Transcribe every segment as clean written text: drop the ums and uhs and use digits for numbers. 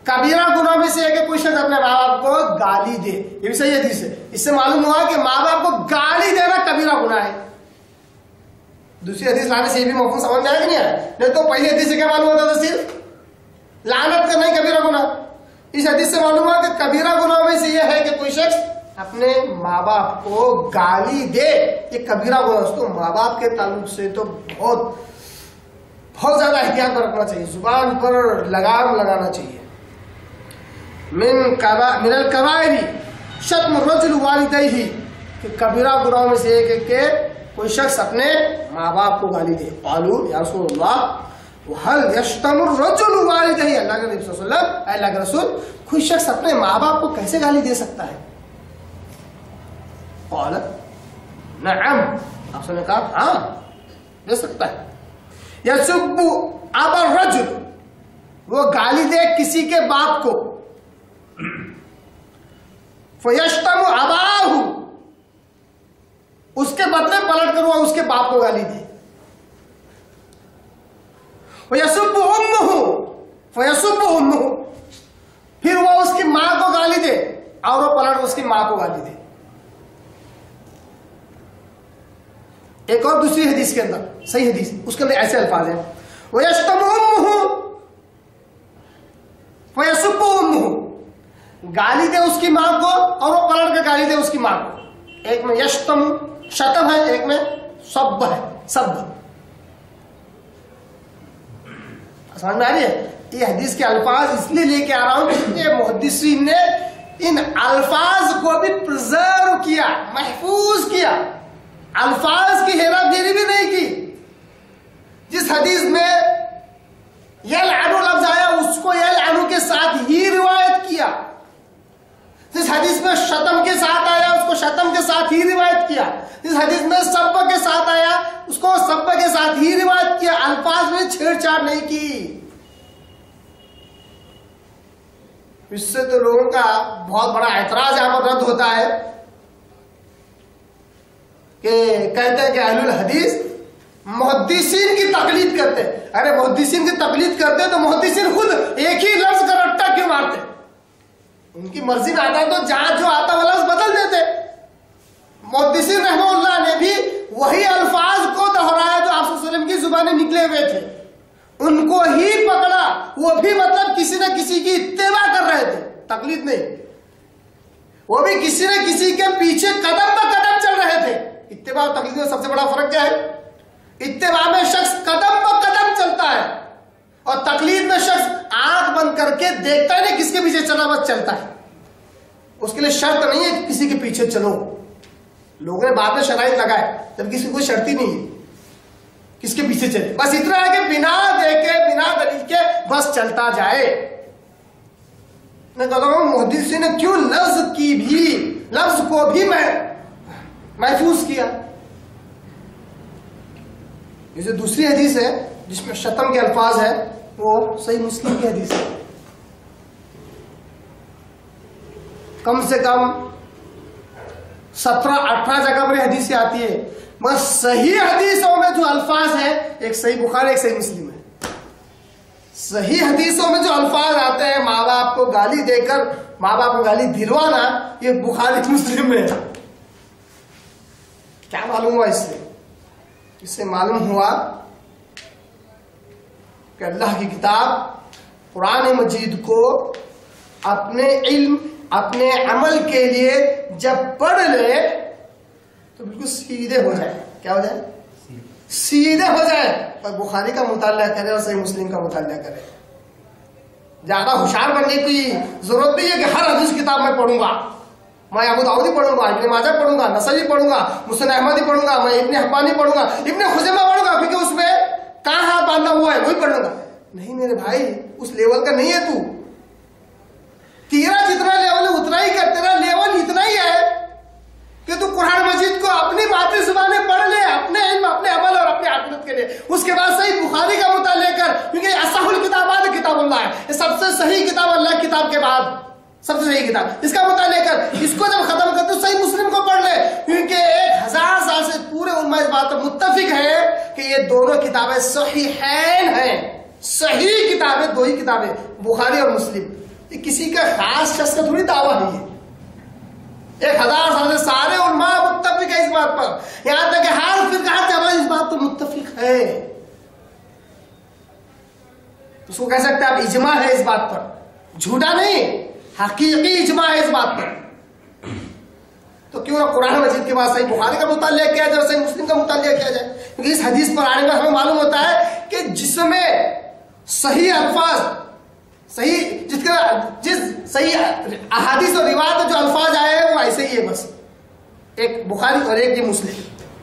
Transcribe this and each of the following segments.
कबीरा गुनाह में से है कि कोई शख्स अपने माँ बाप को गाली दे। ये भी सही हदीस है। इससे मालूम हुआ कि माँ बाप को गाली देना कबीरा गुनाह है। दूसरी हदीस लाने से ये भी मफहूम समझ में आया कि नहीं आया? नहीं तो पहली हदीस से क्या मालूम होता था? सिर्फ लानत करना ही कबीरा गुनाह। इस हदीस से मालूम हुआ कि कबीरा गुनाह में से यह है कि कोई शख्स अपने माँ बाप को गाली दे। ये कबीरा गुनाह। तो माँ बाप के ताल्लुक से तो बहुत ज्यादा एहतियात रखना चाहिए, जुबान पर लगाम लगाना चाहिए। मिनल कबाइरी शत्म रजुल वालिदैहि, कि कबीरा गुनाहों में से एक के कोई शख्स अपने माँ बाप को गाली दे। क़ालू या रसूलल्लाह हल यश्तमु रजुल वालिदैहि, अल्लाह के नबी सल्लल्लाहु अलैहि वसल्लम, अल्लाह के रसूल, कोई शख्स अपने माँ बाप को कैसे गाली दे सकता है? क़ाल नअम, आपने कहा हाँ दे सकता है। यसुब्बु अबा रजुल, वो गाली दे किसी के बाप को। फयश्तमु अबाहु, उसके बदले पलट कर वो उसके बाप को गाली दे। फयसुब्बु उम्मुहु, फयसुब्बु उम्मुहु, फिर वो उसकी मां को गाली दे और वो पलट उसकी मां को गाली दे। एक और दूसरी हदीस के अंदर, सही हदीस, उसके अंदर ऐसे अल्फाज हैं, वयश्तमु उम्मुहु फयसुब्बु उम्मुहु, गाली दे उसकी मां को और वो पलट के गाली दे उसकी मां को। एक में यश्तम शतम है, एक में सब है, सब। समझ में आ रही है? ये हदीस के अल्फाज इसलिए लेके आ रहा हूं कि मुहद्दिसीन ने इन अल्फाज को भी प्रिजर्व किया, महफूज किया, अल्फाज की हेराफेरी भी नहीं की। जिस हदीस में यलअनु लफ्ज आया उसको यलअनु के साथ ही रिवायत किया। जिस हदीस में शतम के साथ आया उसको शतम के साथ ही रिवायत किया। जिस हदीस में सब्ब के साथ आया उसको सब्ब के साथ ही रिवायत किया। अल्फाज में छेड़छाड़ नहीं की। इससे तो लोगों का बहुत बड़ा ऐतराज यहां पर रद्द होता है कि कहते हैं कि अहलुल हदीस मुहद्दिसीन की तकलीद करते। अरे मुहद्दिसीन की तकलीद करते तो मुहद्दिसीन खुद एक ही लफ्ज का रट्टा क्यों मारते? उनकी मर्जी में आता तो जहां जो आता वो लफ्ज बदल देते। मुहद्दिसीन रहमतुल्लाह ने भी वही अल्फाज को दोहराया जो आप सल्लल्लाहु अलैहि वसल्लम की जुबान निकले हुए थे, उनको ही पकड़ा। वो भी मतलब किसी न किसी की इत्तेबा कर रहे थे, तकलीद नहीं। वो भी किसी न किसी के पीछे कदम ब कदम चल रहे थे। इत्तेबा और तकलीद में सबसे बड़ा फर्क क्या है? इत्तेबा में शख्स कदम ब कदम चलता है और तकलीद में शख्स आंख बंद करके देखता है नहीं किसके पीछे चला, बस चलता है। उसके लिए शर्त नहीं है कि किसी के पीछे चलो। लोगों ने बाद में शराइत लगाए, जब किसी को शर्त ही नहीं है किसके पीछे चले, बस इतना है कि बिना देखे बिना दलील के बस चलता जाए। मैं कहता हूं मुहद्दिसीन ने क्यों लफ्ज को भी महफूज किया। जैसे दूसरी हदीस है जिसमें शतम के अल्फाज है, वो सही मुस्लिम की हदीस है। कम से कम 17-18 जगह पर हदीसें आती है। बस सही हदीसों में जो अल्फाज है, एक सही बुखारी एक सही मुस्लिम है। सही हदीसों में जो अल्फाज आते हैं माँ बाप को गाली देकर माँ बाप को गाली दिलवाना, ये बुखारी मुस्लिम में है। क्या मालूम हुआ इससे? इससे मालूम हुआ कि अल्लाह की किताब कुरान मजीद को अपने इल्म अपने अमल के लिए जब पढ़ ले तो बिल्कुल सीधे हो जाए। क्या हो जाए? सीधे हो जाए। और बुखारी का मुताला करे और सही मुस्लिम का मुताला करे। ज्यादा होशियार बनने की जरूरत नहीं है कि हर हदीस किताब में पढ़ूंगा। मैं अबू दाऊदी पढ़ूंगा, इब्ने माजा पढ़ूंगा, नसई पढ़ूंगा, मुस्नद अहमदी पढ़ूंगा, मैं इब्ने हिब्बानी पढ़ूंगा, इब्ने खुजैमा पढ़ूंगा, क्योंकि उसमें कहां हाथ बांधा हुआ है वही पढ़ूंगा। नहीं मेरे भाई, उस लेवल का नहीं है तू। तेरा जितना लेवल है उतना ही कर। तेरा लेवल इतना ही है कि तू कुरान मजीद को अपनी मातृ जुबान में पढ़ ले, अपने इल्म अपने अमल और अपने आखिरत के लिए। उसके बाद सही बुखारी का मुताला कर, क्योंकि असहुल किताबात किताबुल्लाह है। ये सबसे सही किताब अल्लाह की किताब के बाद सबसे सही किताब, इसका मुताला कर। इसको जब खत्म कर तो सही मुस्लिम को पढ़ ले, क्योंकि 1000 साल से पूरे उम्मा इस बात पर मुत्तफिक है कि ये दोनों किताबें सहीहैन हैं। सही किताबें दो ही किताबें, बुखारी और मुस्लिम। ये किसी का खास शख्स का थोड़ी दावा है ये। 1000 साल से सारे उलमा मुत्तफिक है इस बात पर, यहां तक कि हर फिरका जमात इस बात पर मुत्तफिक है। उसको कह सकते हैं आप इजमा है इस बात पर, झूठा नहीं, हकीकी इजमा है इस बात पर। तो क्यों ना कुरान मजीद के बाद सही बुखारी का मुतालिया किया जाए, सही मुस्लिम का मुतालिया किया जाए, क्योंकि इस हदीस पर आने में हमें मालूम होता है कि जिसमें सही अल्फाज, सही जिस सही अहादीस और रिवायत में जो अल्फाज आए हैं वो ऐसे ही है, बस एक बुखारी और एक ये मुस्लिम।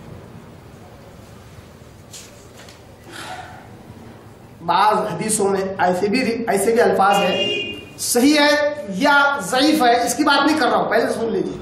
बाज़ हदीसों में ऐसे भी अल्फाज है, सही है या ज़ईफ है, इसकी बात नहीं कर रहा हूं, पहले सुन लीजिए।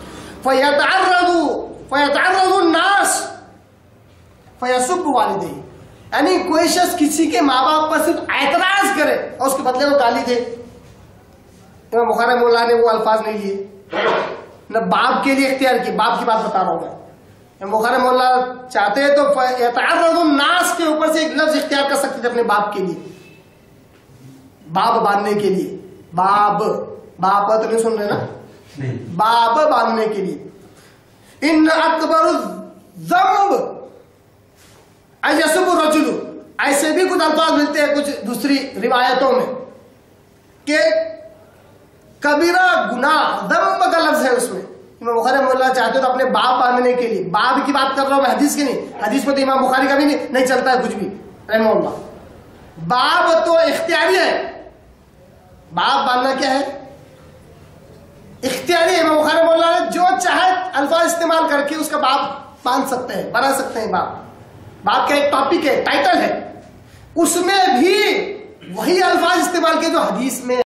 फयतअर्रदु नास फयसुब्बु वालिदैहि, यानी कोई शख्स किसी के माँ बाप पर सिर्फ एतराज करे और उसके बदले में गाली दे। इमाम बुखारी मौला ने वो अल्फाज नहीं लिए, न बाप के लिए इख्तियार किए, बाप की बात बता रहा हूं मैं। इमाम बुखारी मौला चाहते हैं तो यतअर्रदु नास के ऊपर से एक लफ्ज इख्तियार कर सकते थे अपने बाप के लिए, बाप बांधने के लिए। बाप तो नहीं सुन रहे ना, बाप बांधने के लिए। इन अकबर ज़ंब अयसुब रजुल, ऐसे भी कुछ अल्फाज मिलते हैं कुछ दूसरी रिवायतों में कि कबीरा गुनाह, ज़ंब का लफ्ज है उसमें। इमाम बुखारी मौला चाहते तो अपने बाप बांधने के लिए, बाप की बात कर रहा हूं मैं, हदीस की नहीं, हदीस में तो इमाम बुखारी का भी नहीं चलता है कुछ भी रहमहुल्लाह। बाप तो इख्तियारी है, बाप बांधना क्या है, इख्तियारी है। इमाम बुखारी मौला ने जो चाहे अल्फाज इस्तेमाल करके उसका बाप बांध सकते हैं, बना सकते हैं। बाप का एक टॉपिक है, टाइटल है, उसमें भी वही अल्फाज इस्तेमाल किए जो हदीस में